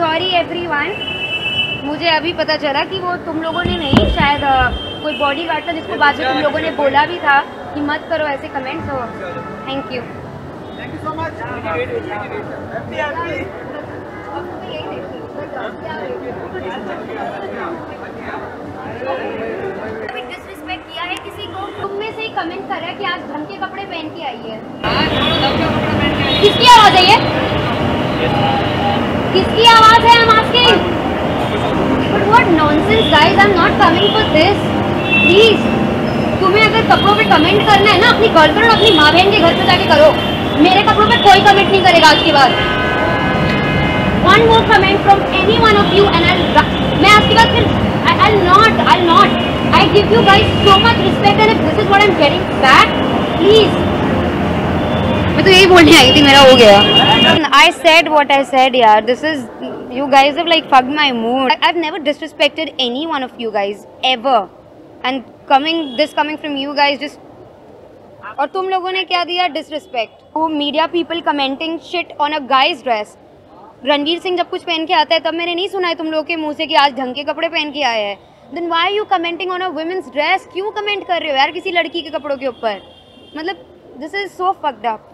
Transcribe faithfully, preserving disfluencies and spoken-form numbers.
Sorry everyone, मुझे अभी पता चला कि वो तुम लोगों ने नहीं, शायद कोई बॉडी गार्ड था जिसको बाद में तुम लोगों ने बोला भी था कि मत करो ऐसे कमेंट्स। हो thank you thank you so much. Disrespect किया है किसी को? तुम में से ही कमेंट कर रहा है कि आज ढंग के कपड़े पहन के आई है। किसकी आवाज है ये? किसकी आवाज है? I'm asking. But what nonsense guys, I'm not coming for this. Please, तुम्हें अगर कपड़ों पे कमेंट करना है ना अपनी गर्लफ्रेंड और अपनी माँ बहन के घर पे जाके करो। मेरे कपड़ों पे कोई कमेंट नहीं करेगा आज के बाद। One more comment from any one of you and I'll, मैं आज के बाद फिर I'll not, I'll not. I give you guys so much respect and if this is what I'm getting back, please. मैं तो यही बोलने आई थी, मेरा हो गया। I said what I said यार, this is, you guys have like fucked my mood. I've never disrespected any one of you guys ever, and coming this coming from you guys just, और तुम लोगों ने क्या दिया? Disrespect. वो media people commenting shit on a guy's dress. Ranveer Singh जब कुछ पहन के आता है तब मैंने नहीं सुना है तुम लोगों के मुंह से कि आज ढंग के कपड़े पहन के आए हैं। Then why are you commenting on a women's dress? क्यों कमेंट कर रहे हो यार किसी लड़की के कपड़ों के ऊपर? मतलब this is so fucked up.